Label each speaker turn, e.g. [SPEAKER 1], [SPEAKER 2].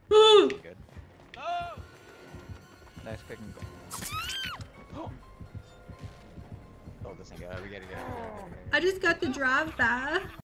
[SPEAKER 1] Good. Nice pick and go. Oh, this ain't good. We gotta get it.
[SPEAKER 2] I just got the drive by.